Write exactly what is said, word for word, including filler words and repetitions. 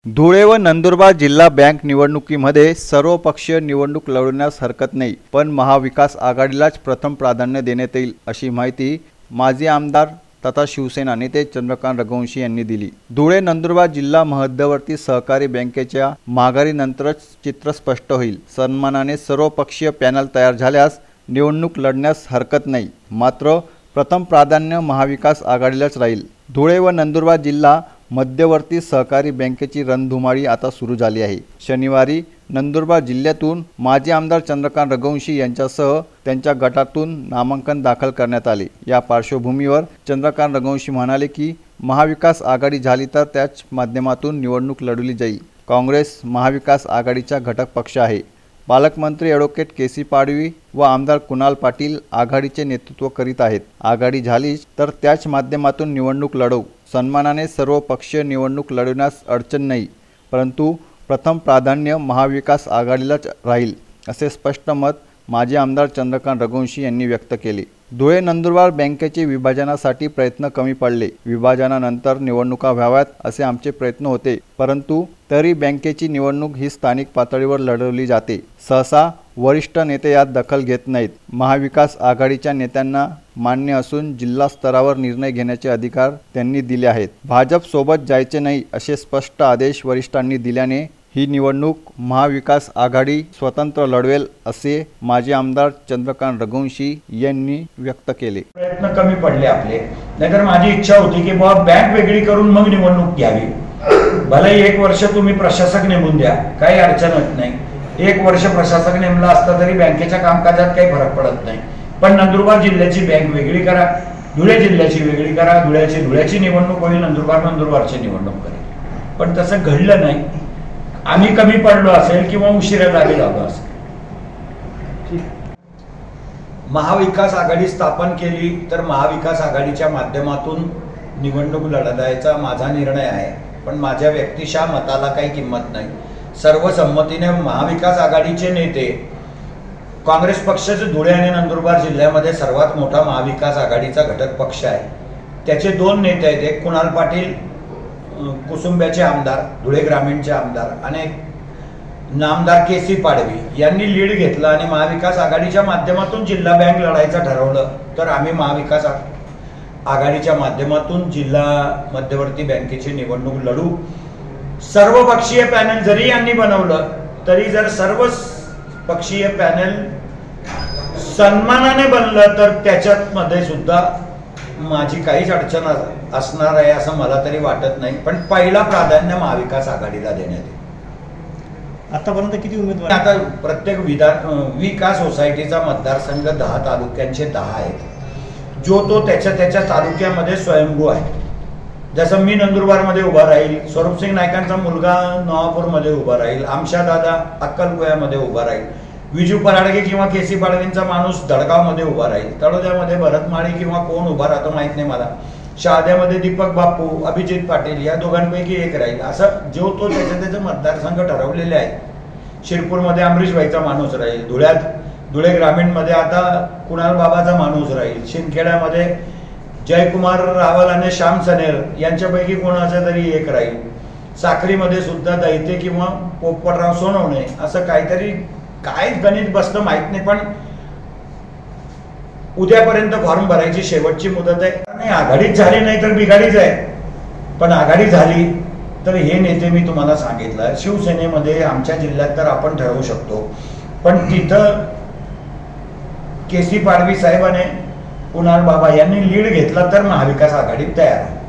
धुळे व नंदुरबार जिल्हा बँक निवडणुकीमध्ये सर्वपक्षीय निवडणूक लढवण्यास हरकत नाही, पण महाविकास आघाडीलाच प्रथम प्राधान्य देण्यात येईल अशी माहिती माजी आमदार तथा शिवसेना नेते चंद्रकांत रघुवंशी यांनी दिली। धुळे नंदुरबार जिल्हा मध्यवर्ती सहकारी बँकेच्या माघारीनंतरच चित्र स्पष्ट होईल। सन्मानाने सर्वपक्षीय पॅनल तयार झाल्यास निवडणूक लढण्यास हरकत नाही, मात्र प्रथम प्राधान्य महाविकास आघाडीलाच राहील। धुळे व नंदुरबार जिल्हा मध्यवर्ती सहकारी बँकेची रणधुमाळी आता सुरू झाली आहे। शनिवारी नंदुरबार जिल्ह्यातून माजी आमदार चंद्रकांत रघुवंशी यांच्यासह त्यांच्या गटातून नामांकन दाखल करण्यात आले। या पार्श्वभूमीवर चंद्रकांत रघुवंशी म्हणाले की महाविकास आघाडी झाली तर त्याच माध्यमातून निवडणूक लढवली जाईल। काँग्रेस महाविकास आघाडीचा घटक पक्ष आहे। पालकमंत्री ॲडव्होकेट के सी पाडवी व आमदार कुणाल पाटील आघाडीचे नेतृत्व करीत आहेत। आघाडी झालीच तर त्याच माध्यमातून निवडणूक लढवू। सन्मानाने सर्व पक्षीय निवडणूक लढवण्यास अडचण नाही, परंतु प्रथम प्राधान्य महाविकास आघाडीलाच राहील, असे स्पष्ट मत माजी आमदार चंद्रकांत रघुवंशी यांनी व्यक्त केले। धुळे नंदुरबार बँकेचे विभाजनासाठी प्रयत्न कमी पडले। विभाजनानंतर निवडणुका व्हाव्यात असे आमचे प्रयत्न होते, परंतु तरी बँकेची निवडणूक ही स्थानिक पातळीवर लढवली जाते। सहसा वरिष्ठ नेते यात दखल घेत नाहीत। महाविकास आघाडीच्या नेत्यांना मान्य असून जिल्हा स्तरावर निर्णय घेण्याचे अधिकार त्यांनी दिले आहेत। भाजप सोबत जायचे नाही असे स्पष्ट आदेश वरिष्ठांनी दिल्याने ही निवडणूक महाविकास आघाडी स्वतंत्र लढवेल असे माजी आमदार चंद्रकांत रघुवंशी यांनी व्यक्त केले। प्रयत्न कमी पडले आपले, नाहीतर माझी इच्छा होती की बाबा बँक वेगळी करून मग निवडणूक घ्यावी। भले एक वर्ष तुम्ही प्रशासक नेमून द्या, काही अडचण होत नाही। एक वर्ष प्रशासक नेमला असता तरी बँकेच्या कामकाजात काही फरक पडत नाही, पण नंदुरबार जिल्ह्याची बँक वेगळी करा, धुळे जिल्ह्याची वेगळी करा। धुळ्याची धुळ्याची निवडणूक होईल, नंदुरबार नंदुरबारची निवडणूक करेल, पण तसं घडलं नाही। आम्ही कमी पडलो असेल किंवा उशिरा जागे झालो असेल। महाविकास आघाडी स्थापन केली तर महाविकास आघाडीच्या माध्यमातून निवडणूक लढवायचा माझा निर्णय आहे, पण माझ्या व्यक्तिशः मताला काही किंमत नाही। सर्वसंमतीने महाविकास आघाडीचे नेते, काँग्रेस पक्षाचे धुळे आणि नंदुरबार जिल्ह्यामध्ये सर्वात मोठा महाविकास आघाडीचा घटक पक्ष आहे, त्याचे दोन नेते आहेत। एक कुणाल पाटील कुसुंब्याचे आमदार, धुळे ग्रामीणचे आमदार, आणि नामदार के सी पाडवी यांनी लीड घेतला आणि महाविकास आघाडीच्या माध्यमातून जिल्हा बँक लढायचं ठरवलं, तर आम्ही महाविकास आघाडीच्या माध्यमातून जिल्हा मध्यवर्ती बँकेची निवडणूक लढू। सर्वपक्षीय पॅनल जरी यांनी बनवलं तरी जर सर्व पक्षीय पॅनल सन्मानाने बनलं तर त्याच्यात मध्ये सुद्धा माझी काहीच अडचण असणार आहे असं मला तरी वाटत नाही, पण पहिला प्राधान्य महाविकास आघाडीला देण्यात येईल। आतापर्यंत किती उमेदवार? आता प्रत्येक विधान विकास सोसायटीचा मतदारसंघ दहा तालुक्यांचे दहा आहेत, जो तो त्याच्या त्याच्या तालुक्यामध्ये स्वयंभू आहे। जसं मी नंदुरबारमध्ये उभा राहील, स्वरूपसिंग नायकांचा मुलगा नवापूरमध्ये उभा राहील, आमशा दादा अक्कलकोयामध्ये उभा राहील, विजू पराडगे किंवा के सी पाडवींचा माणूस दडगावमध्ये उभा राहील, तळोद्यामध्ये भरत माळी किंवा कोण उभा राहतो माहित नाही मला, शहाद्यामध्ये दीपक बापू, अभिजित पाटील या दोघांपैकी एक राहील, असं जो तो त्याच्या त्याचे मतदारसंघ ठरवलेले आहेत। शिरपूरमध्ये अमरीश भाईचा माणूस राहील, धुळ्यात धुळे ग्रामीणमध्ये आता कुणाल बाबाचा माणूस राहील, शिंदखेड्यामध्ये जयकुमार रावल आणि श्याम सनेर यांच्यापैकी कोणाचा तरी एक राहील, साक्रीमध्ये सुद्धा दैते किंवा पोपटराव सोनवणे, असं काहीतरी काय गणित बसतं माहित नाही, पण उद्यापर्यंत फॉर्म भरायची शेवटची मुदत आहे। नाही आघाडीच झाली नाही तर बिघाडीच आहे, पण आघाडी झाली तर हे नेते मी तुम्हाला सांगितलं, शिवसेनेमध्ये आमच्या जिल्ह्यात तर आपण ठरवू शकतो, पण तिथं के सी पाडवी साहेबाने कुणाल बाबा यांनी लीड घेतला तर महाविकास आघाडी तयार आहे।